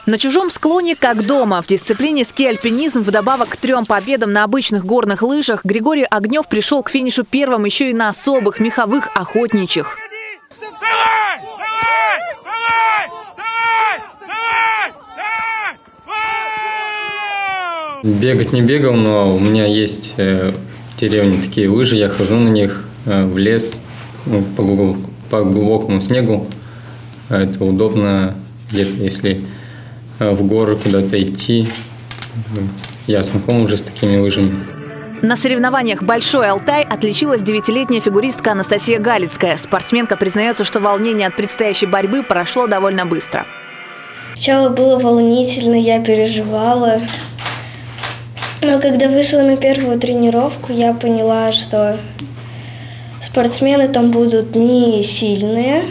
На чужом склоне как дома. В дисциплине ски-альпинизм вдобавок к 3 победам на обычных горных лыжах Григорий Огнев пришел к финишу первым еще и на особых меховых охотничьих. Бегать не бегал, но у меня есть в деревне такие лыжи, я хожу на них в лес по глубокому снегу. Это удобно где-то, если в горы куда-то идти. Я знаком уже с такими лыжами. На соревнованиях «Большой Алтай» отличилась 9-летняя фигуристка Анастасия Галицкая. Спортсменка признается, что волнение от предстоящей борьбы прошло довольно быстро. Сначала было волнительно, я переживала. Но когда вышла на первую тренировку, я поняла, что спортсмены там будут не сильные.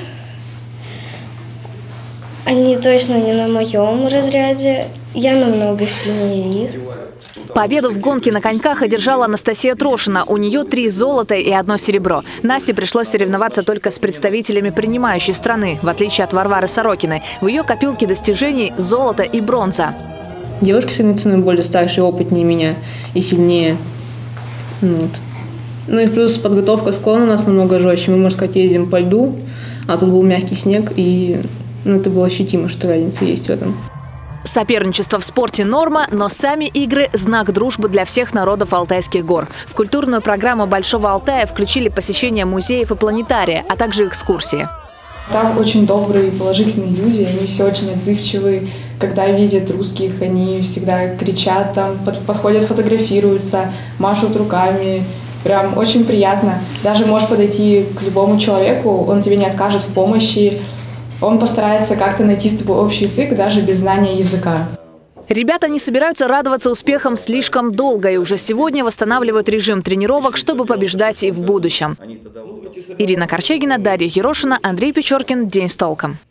Они точно не на моем разряде. Я намного сильнее их. Победу в гонке на коньках одержала Анастасия Трошина. У нее 3 золота и 1 серебро. Насте пришлось соревноваться только с представителями принимающей страны, в отличие от Варвары Сорокиной. В ее копилке достижений золото и бронза. Девушки становятся более старше, опытнее меня и сильнее. Вот. Ну и плюс подготовка склона у нас намного жестче. Мы, можно сказать, ездим по льду, а тут был мягкий снег, и это было ощутимо, что разница есть в этом. Соперничество в спорте – норма, но сами игры – знак дружбы для всех народов Алтайских гор. В культурную программу Большого Алтая включили посещение музеев и планетария, а также экскурсии. Там очень добрые и положительные люди, они все очень отзывчивые. Когда видят русских, они всегда кричат, там, подходят, фотографируются, машут руками. Прям очень приятно. Даже можешь подойти к любому человеку, он тебе не откажет в помощи. Он постарается как-то найти с тобой общий язык, даже без знания языка. Ребята не собираются радоваться успехам слишком долго и уже сегодня восстанавливают режим тренировок, чтобы побеждать и в будущем. Ирина Корчагина, Дарья Ерошина, Андрей Печоркин. День с толком.